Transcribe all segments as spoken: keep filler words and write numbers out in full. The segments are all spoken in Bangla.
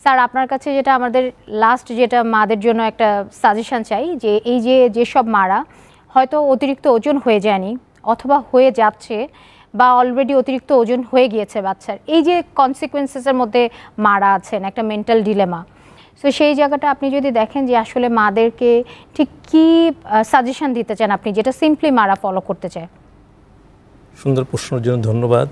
স্যার আপনার কাছে যেটা আমাদের লাস্ট যেটা মাদের জন্য একটা সাজেশন চাই যে এই যে যেসব মারা হয়তো অতিরিক্ত ওজন হয়ে যায়নি অথবা হয়ে যাচ্ছে বা অলরেডি অতিরিক্ত ওজন হয়ে গিয়েছে বাচ্চার, এই যে কনসিকুয়েন্সেসের মধ্যে মারা আছেন, একটা মেন্টাল ডিলেমা, সো সেই জায়গাটা আপনি যদি দেখেন যে আসলে মাদেরকে ঠিক কী সাজেশন দিতে চান আপনি, যেটা সিম্পলি মারা ফলো করতে চায়? সুন্দর প্রশ্নের জন্য ধন্যবাদ।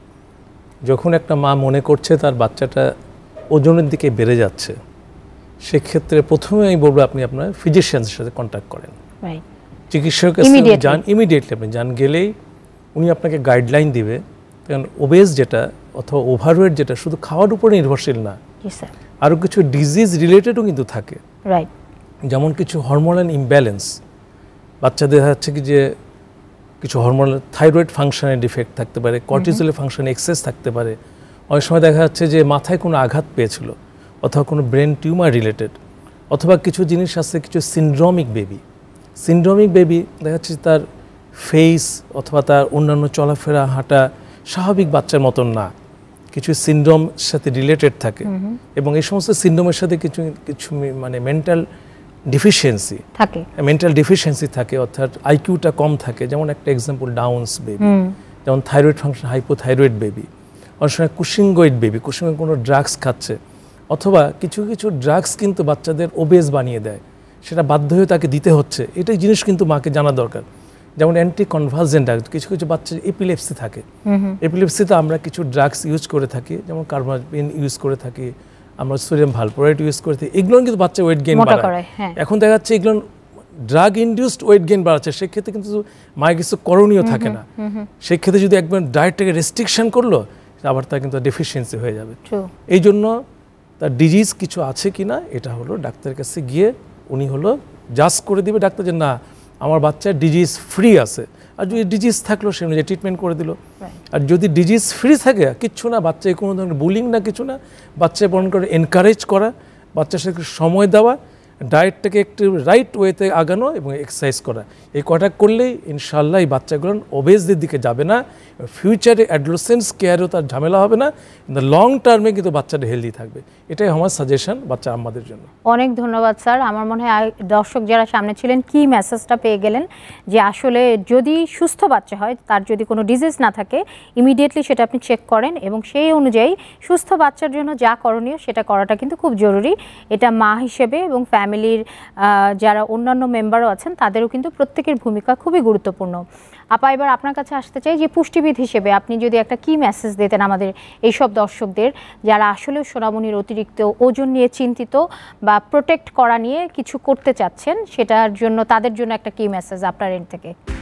যখন একটা মা মনে করছে তার বাচ্চাটা ওজনের দিকে বেড়ে যাচ্ছে, সেক্ষেত্রে প্রথমে আমি বলবো আপনি আপনার ফিজিশিয়ানের সাথে কন্ট্যাক্ট করেন, চিকিৎসকের কাছে যান, ইমিডিয়েটলি আপনি যান, গেলেই উনি আপনাকে গাইডলাইন দিবে। কারণ ওবেজ যেটা অথবা ওভারওয়েট যেটা শুধু খাওয়ার উপরে নির্ভরশীল না, আরও কিছু ডিজিজ রিলেটেডও কিন্তু থাকে। রাইট, যেমন কিছু হরমোনাল ইমব্যালেন্স, বাচ্চাদের হচ্ছে কি যে কিছু হরমোনাল থাইরয়েড ফাংশনের ডিফেক্ট থাকতে পারে, কর্টিজলের ফাংশনে এক্সেস থাকতে পারে, অনেক সময় দেখা যাচ্ছে যে মাথায় কোনো আঘাত পেয়েছিল অথবা কোনো ব্রেন টিউমার রিলেটেড, অথবা কিছু জিনিস আছে কিছু সিনড্রোমিক বেবি। সিনড্রোমিক বেবি দেখা যাচ্ছে তার ফেস অথবা তার অন্যান্য চলাফেরা হাঁটা স্বাভাবিক বাচ্চার মতন না, কিছু সিনড্রোম সাথে রিলেটেড থাকে। এবং এই সমস্ত সিনড্রোমের সাথে কিছু কিছু মানে মেন্টাল ডিফিসিয়েন্সি থাকে, মেন্টাল ডিফিসিয়েন্সি থাকে, অর্থাৎ আইকিউটা কম থাকে। যেমন একটা এক্সাম্পল ডাউনস বেবি, যেমন থাইরয়েড ফাংশন হাইপোথাইরয়েড বেবি, অনেক সময় কুশিঙ্গয়েড বেবি, কুশিঙ্গয়েড কোনো ড্রাগস খাচ্ছে, অথবা কিছু কিছু ড্রাগস কিন্তু বাচ্চাদের ওবেজ বানিয়ে দেয়, সেটা বাধ্য হয়ে তাকে দিতে হচ্ছে। এটাই জিনিস কিন্তু মাকে জানা দরকার। যেমন অ্যান্টি কনভালসেন্ট ড্রাগস, কিছু কিছু বাচ্চার এপিলেপসি থাকে, এপিলেপসিতে আমরা কিছু ড্রাগস ইউজ করে থাকি, যেমন কার্বামাজিন ইউজ করে থাকি, আমরা সোডিয়াম ভালপোরেট ইউজ করে থাকি, এগুলো কিন্তু বাচ্চা ওয়েট গেইন বাড়ায়। এখন দেখা যাচ্ছে এগুলো ড্রাগ ইনডিউসড ওয়েট গেইন বাড়াচ্ছে, সেক্ষেত্রে কিন্তু মায়ের কিছু করণীয় থাকে না। সেক্ষেত্রে যদি একবার ডায়েটটাকে রেস্ট্রিকশন করলো আবার তার কিন্তু ডেফিসিয়েন্সি হয়ে যাবে। এই জন্য তার ডিজিজ কিছু আছে কি না এটা হলো ডাক্তারের কাছে গিয়ে উনি হলো জাজ করে দিবে ডাক্তার যে না আমার বাচ্চার ডিজিজ ফ্রি আছে, আর যদি ডিজিজ থাকলো সে অনুযায়ী ট্রিটমেন্ট করে দিল। আর যদি ডিজিজ ফ্রি থাকে কিচ্ছু না, বাচ্চাকে কোনো ধরনের বুলিং না কিছু না, বাচ্চাকে বরং করে এনকারেজ করা, বাচ্চার সাথে সময় দেওয়া, ডায়েটটাকে একটু রাইট ওয়েতে আগানো এবং এক্সারসাইজ করা, এই কটা করলেই ইনশাল্লাহ এই বাচ্চাগুলো ওবেজদের দিকে যাবে না। ফিউচারে অ্যাডোলেসেন্স কেয়ারেও তার ঝামেলা হবে না, কিন্তু লং টার্মে কিন্তু বাচ্চাটা হেলদি থাকবে। এটাই আমার সাজেশন বাচ্চা আমাদের জন্য। অনেক ধন্যবাদ স্যার। আমার মনে হয় দর্শক যারা সামনে ছিলেন কি মেসেজটা পেয়ে গেলেন যে আসলে যদি সুস্থ বাচ্চা হয়, তার যদি কোনো ডিজিজ না থাকে, ইমিডিয়েটলি সেটা আপনি চেক করেন এবং সেই অনুযায়ী সুস্থ বাচ্চার জন্য যা করণীয় সেটা করাটা কিন্তু খুব জরুরি। এটা মা হিসেবে এবং ফ্যামিলির যারা অন্যান্য মেম্বারও আছেন তাদেরও কিন্তু প্রত্যেকের ভূমিকা খুবই গুরুত্বপূর্ণ। আপা এবার আপনার কাছে আসতে চাই যে পুষ্টিবিদ হিসেবে আপনি যদি একটা কি মেসেজ দিতেন আমাদের এইসব দর্শকদের যারা আসলে সোনামণির অতিরিক্ত ওজন নিয়ে চিন্তিত বা প্রোটেক্ট করা নিয়ে কিছু করতে চাচ্ছেন, সেটার জন্য তাদের জন্য একটা কি মেসেজ আপনার এন্ড থেকে?